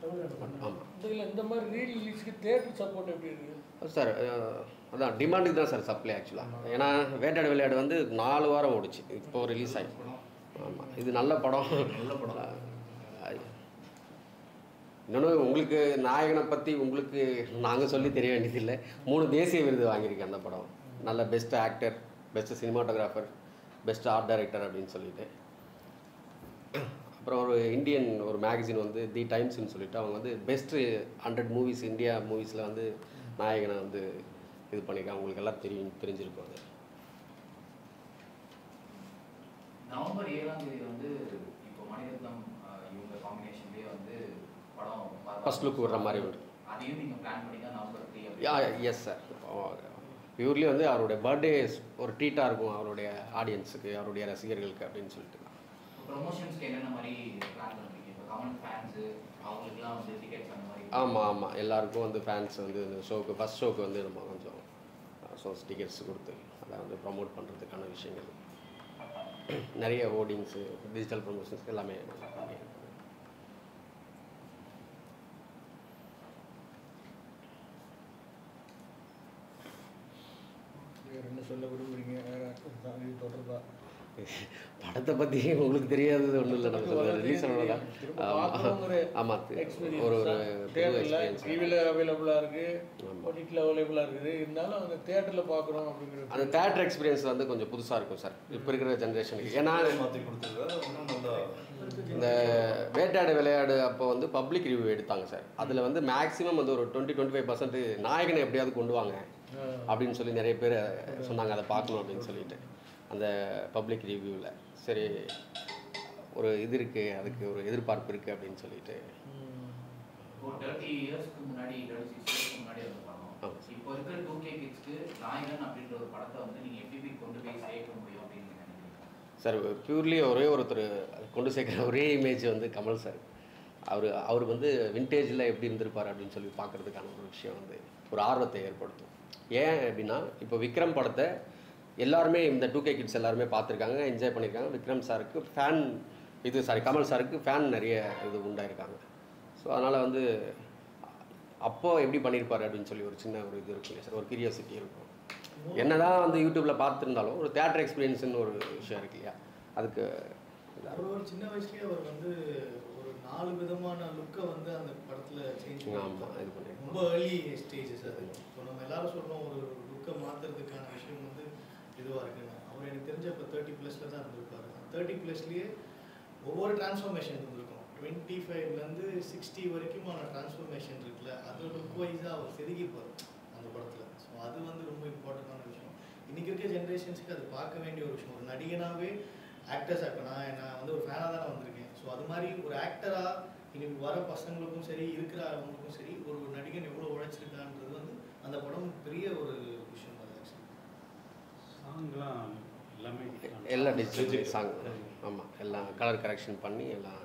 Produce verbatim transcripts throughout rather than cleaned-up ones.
ஆமாம். இதில் இந்த மாதிரி ரீ ரிலீஸ்க்கு தேட்டர் சப்போர்ட் எப்படி இருக்குது சார்? அதான் டிமாண்டுக்கு தான் சார் சப்ளை ஆக்சுவலாக. ஏன்னா வேட்டையாடு விளையாடு வந்து நாலு வாரம் ஓடிச்சு, இப்போ ரிலீஸ் ஆகி. ஆமாம், இது நல்ல படம். நல்ல படம். இன்னொன்று உங்களுக்கு நாயகனை பற்றி உங்களுக்கு நாங்கள் சொல்லி தெரிய வேண்டியதில்லை. மூணு தேசிய விருது வாங்கியிருக்கேன் அந்த படம். நல்ல best actor, best cinematographer, best art director அப்படின்னு சொல்லிட்டு. அப்புறம் ஒரு இந்தியன் ஒரு மேகசின் வந்து தி டைம்ஸ்ன்னு சொல்லிட்டு அவங்க வந்து பெஸ்ட்டு ஹண்ட்ரட் மூவிஸ் இந்தியா மூவிஸில் வந்து நாயகனை வந்து இது பண்ணியிருக்காங்க. உங்களுக்கு எல்லாம் தெரியும், தெரிஞ்சிருக்கும். அது நவம்பர் ஏழாம் தேதி வந்து இப்போ மணிரத்னம் இவங்க காம்பினேஷன்லேயே வந்து படம் ஃபர்ஸ்ட் லுக் விடுற மாதிரி உண்டு. அதையும் நீங்கள் பிளான் பண்ணி தான் November three? Yeah yes sir. Purely வந்து அவருடைய பர்த்டே ஒரு ட்ரீட்டாக இருக்கும் அவருடைய ஆடியன்ஸுக்கு, அவருடைய ரசிகர்களுக்கு அப்படின்னு சொல்லிட்டு. ப்ரொமோஷன்ஸ்க்கு என்னென்ன மாதிரி பிளான் பண்ணுறீங்க? இப்போ கமெண்ட் ஃபேன்ஸு அவங்களுக்குலாம் வந்து டிக்கெட்ஸ் அந்த மாதிரி? ஆமாம் ஆமாம், எல்லாருக்கும் வந்து ஃபேன்ஸ் வந்து இந்த ஷோக்கு ஃபஸ்ட் ஷோக்கு வந்து நம்ம கொஞ்சம் ஷோஸ் டிக்கெட்ஸ் கொடுத்து அதை வந்து ப்ரமோட் பண்ணுறதுக்கான விஷயங்கள் நிறைய ஹோர்டிங்ஸு, டிஜிட்டல் ப்ரமோஷன்ஸ் எல்லாமே பண்ணியிருக்கோம். என்ன சொல்ல விரும்புகிறீங்க தொடர்பாக? படத்தை பற்றி உங்களுக்கு தெரியாதது ஒன்றும் இல்லை. நம்ம சொல்ல ரிலீஸ் ஆனதான். ஆமாம், ஒரு ஒரு டிவியில் அவைலபிளாக இருக்குது, ஓடிடியில் அவைலபிளாக இருக்குது. இருந்தாலும் அந்த தேட்டரில் பார்க்குறோம் அப்படிங்கிறது அந்த தேட்டர் எக்ஸ்பீரியன்ஸ் வந்து கொஞ்சம் புதுசாக இருக்கும் சார் இப்போ இருக்கிற ஜென்ரேஷனுக்கு. ஏன்னா மாற்றி கொடுத்துருக்காரு. இந்த வேட்டையாடு விளையாடு அப்போ வந்து பப்ளிக் ரிவ்யூ எடுத்தாங்க சார். அதில் வந்து மேக்ஸிமம் வந்து ஒரு டுவெண்ட்டி டுவெண்ட்டி ஃபைவ் பர்சன்ட் நாயகனை எப்படியாவது கொண்டு வாங்க அப்படின்னு சொல்லி நிறைய பேர் சொன்னாங்க, அதை பார்க்கணும் அப்படின்னு சொல்லிட்டு. அந்த பப்ளிக் ரிவ்யூவில் சரி ஒரு இது இருக்குது, அதுக்கு ஒரு எதிர்பார்ப்பு இருக்குது அப்படின்னு சொல்லிட்டு. தேர்ட்டி இயர்ஸ்க்கு முன்னாடி தேர்ட்டி சிக்ஸ் இயர்ஸ்க்கு முன்னாடி வந்து படம். இப்போ இருக்கிற டூ கே கிட்ஸ்க்கு நாயகன் அப்படின்ற ஒரு படத்தை வந்து நீங்கள் எப்படி கொண்டு போய் சேர்க்க முடியும் அப்படின்னு நினைக்கிறீங்க சார்? பியூர்லி ஒரே ஒருத்தர் கொண்டு சேர்க்குற ஒரே இமேஜ் வந்து கமல் சார். அவர் அவர் வந்து விண்டேஜில் எப்படி இருந்திருப்பார் அப்படின்னு சொல்லி பார்க்குறதுக்கான ஒரு விஷயம் வந்து ஒரு ஆர்வத்தை ஏற்படுத்தும். ஏன் அப்படின்னா இப்போ விக்ரம் படத்தை எல்லாருமே இந்த டூ கே கிட்ஸ் எல்லாருமே பார்த்துருக்காங்க, என்ஜாய் பண்ணியிருக்காங்க. விக்ரம் சாருக்கு ஃபேன் இது சாரி கமல் சாருக்கு ஃபேன் நிறைய இது உண்டாயிருக்காங்க. ஸோ அதனால் வந்து அப்போது எப்படி பண்ணியிருப்பார் அப்படின்னு சொல்லி ஒரு சின்ன ஒரு இது இருக்கும் இல்லையா சார், ஒரு கியூரியாசிட்டி இருக்கும். என்ன தான் வந்து யூடியூப்பில் பார்த்துருந்தாலும் ஒரு தேட்டர் எக்ஸ்பீரியன்ஸுன்னு ஒரு விஷயம் இருக்கு இல்லையா, அதுக்கு ஒரு சின்ன வயசுலேயே அவர் வந்து ஒரு நாலு விதமான லுக்கை வந்து அந்த படத்தில் சேஞ்ச் ஆமாம் இது பண்ணி ரொம்ப ஏர்லி ஸ்டேஜஸ். அது இப்போ நம்ம எல்லாரும் சொல்கிறோம் ஒரு லுக்கை மாற்றுறதுக்கான விஷயம் வந்து இதுவாக இருக்குன்னு. அவர் எனக்கு தெரிஞ்ச இப்போ தேர்ட்டி ப்ளஸில் தான் இருந்திருப்பார். தேர்ட்டி ப்ளஸ்லேயே ஒவ்வொரு டிரான்ஸ்ஃபர்மேஷன் இருந்திருக்கும். டுவெண்ட்டி ஃபைவ்லேருந்து சிக்ஸ்டி வரைக்குமான டிரான்ஸ்ஃபர்மேஷன் இருக்குல்ல, அது லுக் வைஸாக அவர் செதுக்கிப்பார் அந்த படத்தில். ஸோ அது வந்து ரொம்ப இம்பார்ட்டண்டான விஷயம். இன்றைக்கி இருக்க ஜென்ரேஷன்ஸுக்கு அது பார்க்க வேண்டிய ஒரு விஷயம். ஒரு நடிகனாகவே ஆக்டர்ஸாக இப்போ நான் நான் வந்து ஒரு ஃபேனாக தானே வந்திருக்கேன். ஸோ அது மாதிரி ஒரு ஆக்டராக இன்னைக்கு வர பசங்களுக்கும் சரி இருக்கிற அவங்களுக்கும் சரி ஒரு நடிகன் எவ்வளோ உழைச்சிருக்கான்றது வந்து அந்த படம் பெரிய ஒரு விஷயம். சாங்லாம் எல்லாமே எல்லாம் டிஜிட்டல் சாங். ஆமாம், எல்லாம் கலர் கரெக்ஷன் பண்ணி எல்லாம்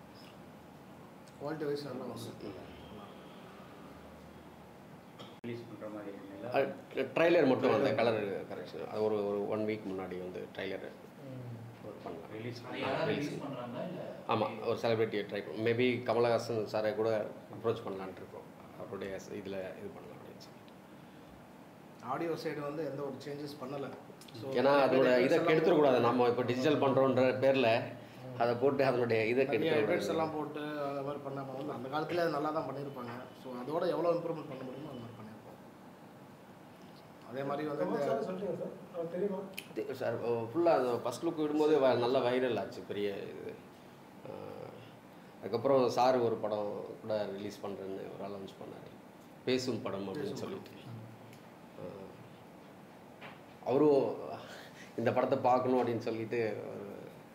குவாலிட்டி வைஸ் நல்லா வந்து ரிலீஸ் பண்ணுற மாதிரி ட்ரைலர் மட்டும் அந்த கலர் கரெக்ஷன் அது ஒரு ஒரு ஒன் வீக் முன்னாடி வந்து ட்ரைலர் பண்ணலாம், ரிலீஸ் ரிலீஸ் ஆமாம். ஒரு செலிபிரிட்டியை ட்ரை பண்ண மேபி கமலஹாசன் சாரை கூட அப்ரோச் பண்ணலான்ட்டு இருக்கோம். அவருடைய இதில் இது பண்ணலாம் அப்படின்னு சொல்லி. ஆடியோ சைடு வந்து எந்த ஒரு சேஞ்சஸ் பண்ணலை. ஸோ ஏன்னா அதோட இதை கெடுத்துடக்கூடாது. நம்ம இப்போ டிஜிட்டல் பண்ணுறோன்ற பேரில் அதை போட்டு அதனுடைய இதை கெடுத்து எல்லாம் போட்டு அந்த மாதிரி பண்ணாமல் வந்து அந்த காலத்தில் அது நல்லா தான் பண்ணியிருப்பாங்க. ஸோ அதோட எவ்வளோ இம்ப்ரூவ்மெண்ட் பண்ண முடியுமோ அந்த மாதிரி பண்ணியிருப்போம். அதே மாதிரி வந்து சார் ஃபுல்லாக அந்த ஃபஸ்ட் லுக் விடும்போது நல்லா வைரல் ஆச்சு, பெரிய இது. அதுக்கப்புறம் சார் ஒரு படம் கூட ரிலீஸ் பண்ணுறேன்னு ஒரு அனௌன்ஸ் பண்ணார், பேசும் படம் அப்படின்னு சொல்லிட்டு. அவரும் இந்த படத்தை பார்க்கணும் அப்படின்னு சொல்லிட்டு ஒரு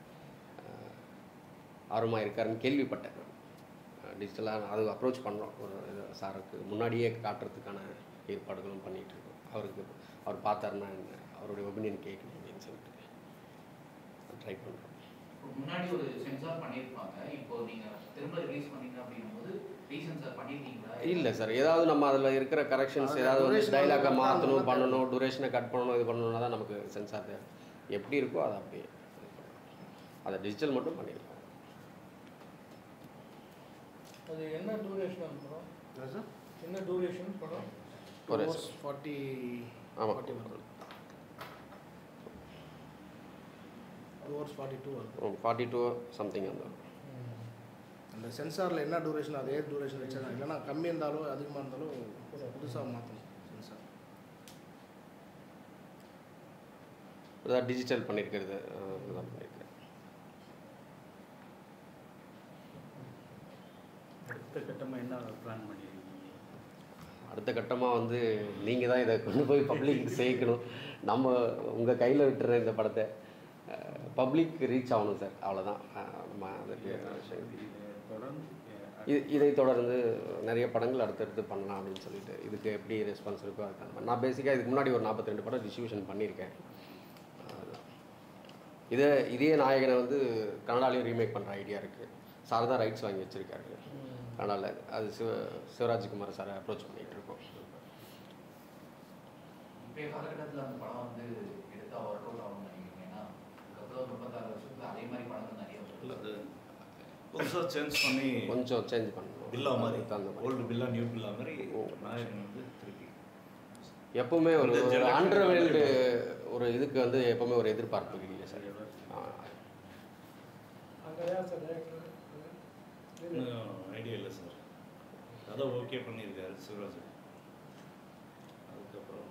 ஆர்வமாக இருக்காருன்னு கேள்விப்பட்டேன். டிஜிட்டலாக அது அப்ரோச் பண்ணுறோம், ஒரு சாருக்கு முன்னாடியே காட்டுறதுக்கான ஏற்பாடுகளும் பண்ணிகிட்ருக்கோம். அவருக்கு அவர் பார்த்தாருன்னா அவருடைய ஒப்பீனியன் கேட்கணும் அப்படின்னு சொல்லிட்டு ட்ரை பண்ணுறோம். முன்னாடி ஒரு சென்சார் பண்ணியிருப்பாங்க, இப்போ நீங்கள் திரும்ப ரிலீஸ் பண்ணீங்க அப்படிங்கும்போது ரீசென்சார் பண்ணியிருக்கீங்களா? இல்லை சார், ஏதாவது நம்ம அதில் இருக்கிற கரெக்ஷன்ஸ் ஏதாவது வந்து டைலாக்கை மாற்றணும், பண்ணணும், டூரேஷனை கட் பண்ணணும், இது பண்ணணும்னா தான் நமக்கு சென்சார் தேவை. எப்படி இருக்கோ அதை அப்படியே அதை டிஜிட்டல் மட்டும் பண்ணியிருக்கோம். அது என்ன டூரேஷன் அந்த படம்? சார் என்ன டூரேஷன் படம்? ஒரு ஃபார்ட்டி ஆமாம் forty one two hours forty two வருது. ஃபார்ட்டி டூ சம்திங் அந்த அந்த சென்சாரில் என்ன டூரேஷன் அதே டூரேஷன் வச்சுருக்காங்க. இல்லைனா கம்மி இருந்தாலும் அதிகமாக இருந்தாலும் புதுசாக மாற்றணும் சென்சார். அதான் டிஜிட்டல் பண்ணியிருக்கிறது இதுதான் பண்ணியிருக்கேன். அடுத்த கட்டமாக என்ன பிளான் பண்ணியிருக்கீங்க? அடுத்த கட்டமாக வந்து நீங்கள் தான் இதை கொண்டு போய் பப்ளிக் சேர்க்கணும். நம்ம உங்கள் கையில் விட்டுற இந்த படத்தை பப்ளிக் ரீச் ஆகணும் சார், அவ்வளோதான். நம்ம அதுக்கு தொடர்ந்து இது இதை தொடர்ந்து நிறைய படங்கள் அடுத்தடுத்து பண்ணலாம் அப்படின்னு சொல்லிட்டு இதுக்கு எப்படி ரெஸ்பான்ஸ் இருக்கோ அதுக்கான நான் பேசிக்காக இதுக்கு முன்னாடி ஒரு நாற்பத்தி ரெண்டு படம் டிஸ்ட்ரிபியூஷன் பண்ணியிருக்கேன். இதே இதே நாயகனை வந்து கன்னடாலையும் ரீமேக் பண்ணுற ஐடியா இருக்குது. சார் தான் ரைட்ஸ் வாங்கி வச்சுருக்காரு கன்னடாவில். அது சிவ சிவராஜ்குமார் சாரை அப்ரோச் பண்ணிகிட்டு இருக்கோம். இப்போ காலகட்டத்தில் அந்த படம் வந்து எடுத்தால் ஒர்க் அவுட் ஆகும்னு நினைக்கிறீங்க? ஏன்னா அதுக்கப்புறம் முப்பத்தாறு வருஷத்துல அதே மாதிரி படங்கள் நிறைய இல்லை அது புதுசாக சேஞ்ச் பண்ணி கொஞ்சம் சேஞ்ச் பண்ணணும். பில்லா மாதிரி தகுந்த மாதிரி ஓல்டு பில்லா நியூ பில்லா மாதிரி நாயகன் வந்து திருப்பி எப்பவுமே ஒரு அண்டர்வேல்டு ஒரு இதுக்கு வந்து எப்பவுமே ஒரு எதிர்பார்ப்பு இல்லை சார். ஐடியா இல்லை சார். அதான் ஓகே பண்ணியிருக்காரு சிவராஜ். அதுக்கப்புறம்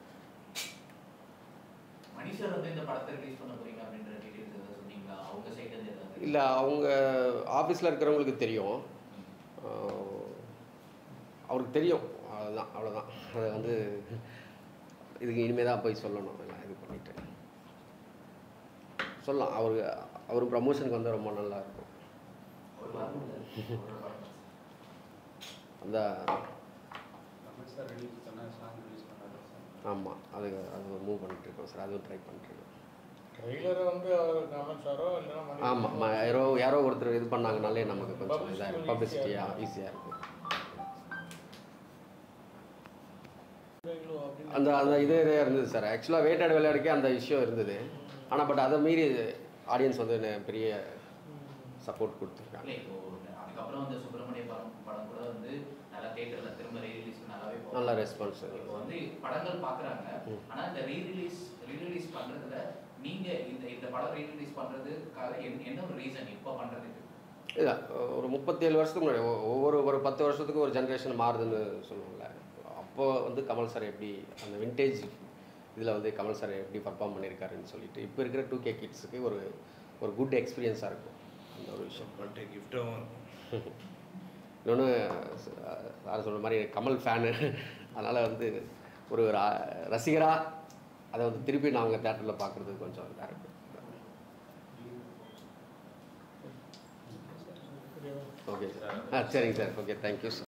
மணி சார் வந்து இந்த படத்தை ரிலீஸ் பண்ண போறீங்க அப்படின்ற டீடைல்ஸ் ஏதாவது சொன்னீங்களா? அவங்க சைட்ல இருந்து ஏதாவது? இல்லை, அவங்க ஆஃபீஸில் இருக்கிறவங்களுக்கு தெரியும், அவருக்கு தெரியும், அதுதான் அவ்வளோதான். அதை வந்து இதுக்கு இனிமேல் தான் போய் சொல்லணும். எல்லாம் இது பண்ணிவிட்டு சொல்லலாம். அவருக்கு அவர் ப்ரமோஷனுக்கு வந்து ரொம்ப நல்லா இருக்கும். அந்த சார் ரிலீஸ் பண்ணால் சாங் ரிலீஸ் பண்ணாரு சார். ஆமாம், அது அது மூவ் பண்ணிட்டுருக்கோம் சார். அதுவும் ட்ரை பண்ணிட்டுருக்கோம். ட்ரெய்லரை வந்து அவர் கமல் சாரோ இல்லைன்னா ஆமாம், யாரோ யாரோ ஒருத்தர் இது பண்ணாங்கனாலே நமக்கு கொஞ்சம் இதாக இருக்கும், பப்ளிசிட்டியாக ஈஸியாக இருக்கும். அந்த அந்த இதே இதே இருந்தது சார். ஆக்சுவலாக வேட்டாடு விளையாடுக்கே அந்த விஷயம் இருந்தது. ஆனால் பட் அதை மீறி ஆடியன்ஸ் வந்து பெரிய சப்போர்ட் கொடுத்துருக்காங்க. இப்போ அதுக்கப்புறம் வந்து சுப்பிரமணிய படம் படம் கூட வந்து நல்லா தியேட்டரில் திரும்ப ரீ ரிலீஸ் நல்லாவே நல்ல ரெஸ்பான்ஸ். இப்போ வந்து படங்கள் பார்க்குறாங்க. ஆனால் இந்த ரீ ரிலீஸ் ரீ ரிலீஸ் பண்ணுறதுல நீங்கள் இந்த இந்த படம் ரீ ரிலீஸ் பண்ணுறதுக்காக என்ன என்ன ஒரு ரீசன் இப்போ பண்ணுறதுக்கு? இல்லை, ஒரு முப்பத்தேழு வருஷத்துக்கு முன்னாடி ஒவ்வொரு ஒரு பத்து வருஷத்துக்கு ஒரு ஜென்ரேஷன் மாறுதுன்னு சொல்லுவாங்கள்ல. அப்போது வந்து கமல் சார் எப்படி அந்த விண்டேஜ் இதில் வந்து கமல் சார் எப்படி பர்ஃபார்ம் பண்ணியிருக்காருன்னு சொல்லிட்டு இப்போ இருக்கிற டூ கே கிட்ஸுக்கு ஒரு ஒரு குட் எக்ஸ்பீரியன்ஸாக இருக்கும் அந்த ஒரு விஷயம். பர்த்டே கிஃப்டாகவும் இருக்கும். இன்னொன்று சார் சொல்கிற மாதிரி கமல் ஃபேனு, அதனால் வந்து ஒரு ரசிகராக அதை வந்து திருப்பி நான் அவங்க தேட்டரில் பார்க்குறது கொஞ்சம் இதாக இருக்கும். Okay sir. ஆ சரிங்க சார். Okay, thank you sir.